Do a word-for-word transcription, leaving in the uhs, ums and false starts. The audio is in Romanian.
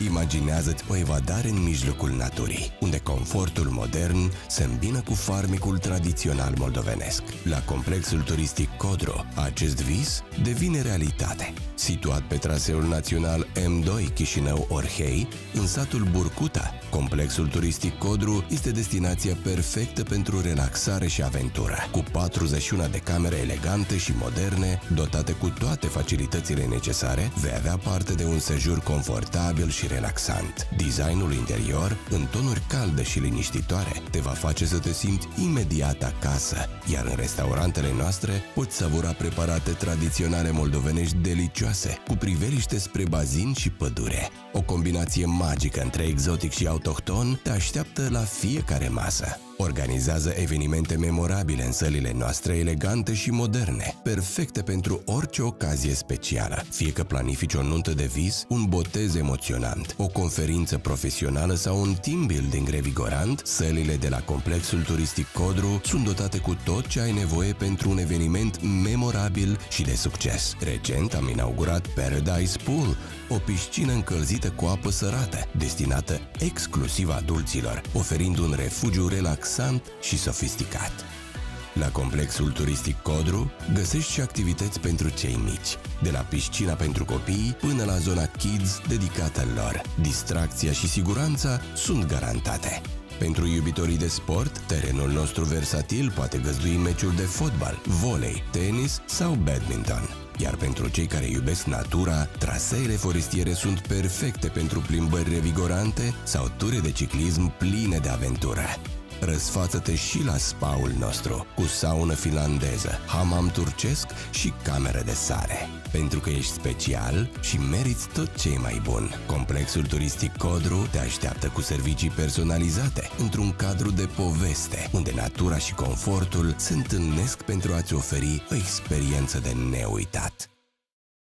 Imaginează-ți o evadare în mijlocul naturii, unde confortul modern se îmbină cu farmecul tradițional moldovenesc. La complexul turistic Codru, acest vis devine realitate. Situat pe traseul național M doi Chișinău-Orhei, în satul Burcuta, complexul turistic Codru este destinația perfectă pentru relaxare și aventură. Cu patruzeci și unu de camere elegante și moderne, dotate cu toate facilitățile necesare, vei avea parte de un sejur confortabil și relaxant. Designul interior, în tonuri calde și liniștitoare, te va face să te simți imediat acasă, iar în restaurantele noastre poți savura preparate tradiționale moldovenești delicioase, cu priveliște spre bazin și pădure. O combinație magică între exotic și autohton te așteaptă la fiecare masă. Organizează evenimente memorabile în sălile noastre elegante și moderne, perfecte pentru orice ocazie specială. Fie că planifici o nuntă de vis, un botez emoționant, o conferință profesională sau un team building revigorant, sălile de la complexul turistic Codru sunt dotate cu tot ce ai nevoie pentru un eveniment memorabil și de succes. Recent am inaugurat Paradise Pool, o piscină încălzită cu apă sărată, destinată exclusiv adulților, oferind un refugiu relaxant și sofisticat. La complexul turistic Codru găsești și activități pentru cei mici, de la piscina pentru copii până la zona Kids dedicată lor. Distracția și siguranța sunt garantate. Pentru iubitorii de sport, terenul nostru versatil poate găzdui meciuri de fotbal, volei, tenis sau badminton. Iar pentru cei care iubesc natura, traseele forestiere sunt perfecte pentru plimbări revigorante sau ture de ciclism pline de aventură. Răsfață-te și la spa-ul nostru, cu saună finlandeză, hamam turcesc și cameră de sare. Pentru că ești special și meriți tot ce e mai bun. Complexul turistic Codru te așteaptă cu servicii personalizate, într-un cadru de poveste, unde natura și confortul se întâlnesc pentru a-ți oferi o experiență de neuitat.